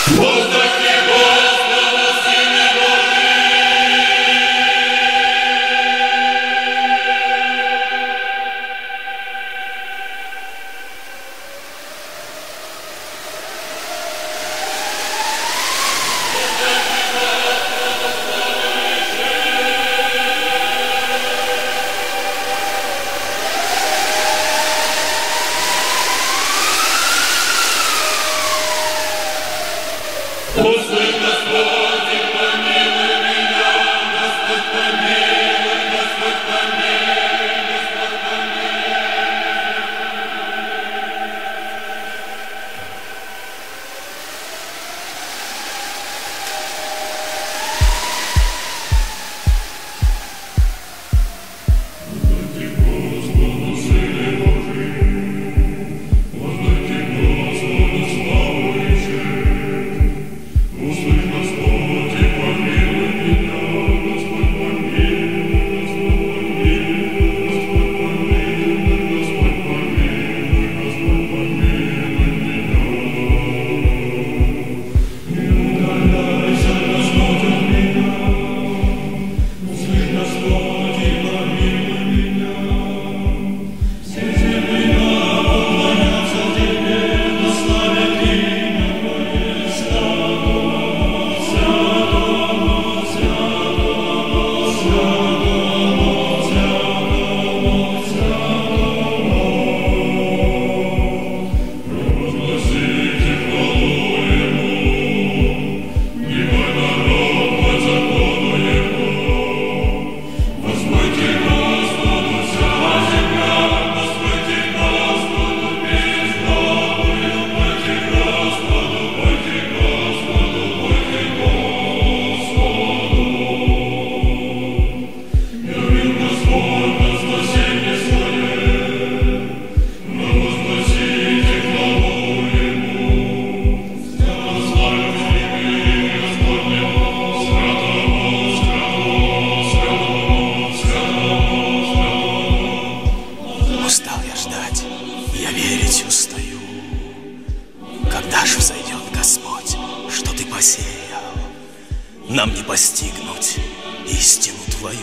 Нам не постигнуть истину Твою,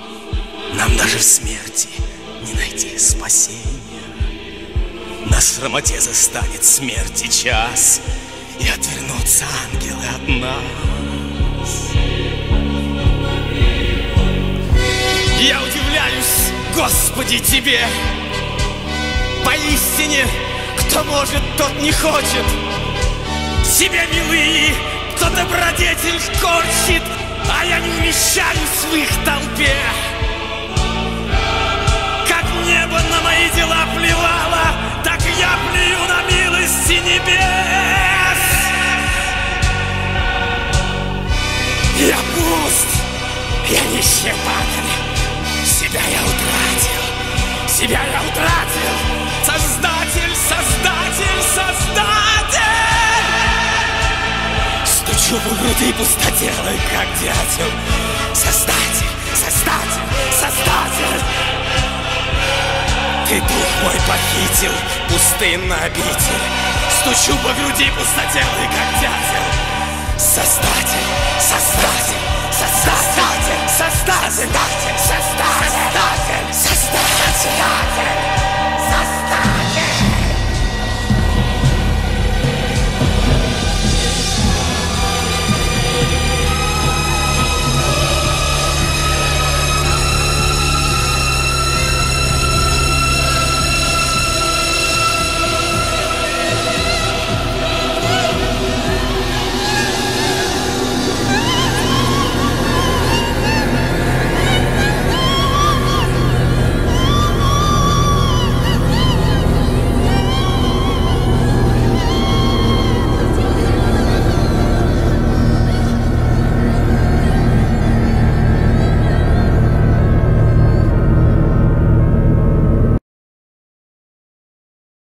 нам даже в смерти не найти спасения. На срамоте застанет смерти час, и отвернутся ангелы от нас. Я удивляюсь, Господи, Тебе. Поистине, кто может, тот не хочет. Тебе милые, кто добродетель корчит, а я не умещаюсь в их толпе. Как небо на мои дела плевало, так я плюю на милости небес. Я пуст, я нищий пахарь. Себя я утратил, себя я утратил. Создатель, Создатель, Создатель. Стучу в груди пустотелой, как дятел. Создатель, Создатель, Создатель. Ты дух мой похитил, пустынно обитель. Стучу по груди пустотелой, как дятел. Создатель, Создатель, Создатель, Создатель, Создатель, Создатель, Создатель, Создатель, Создатель.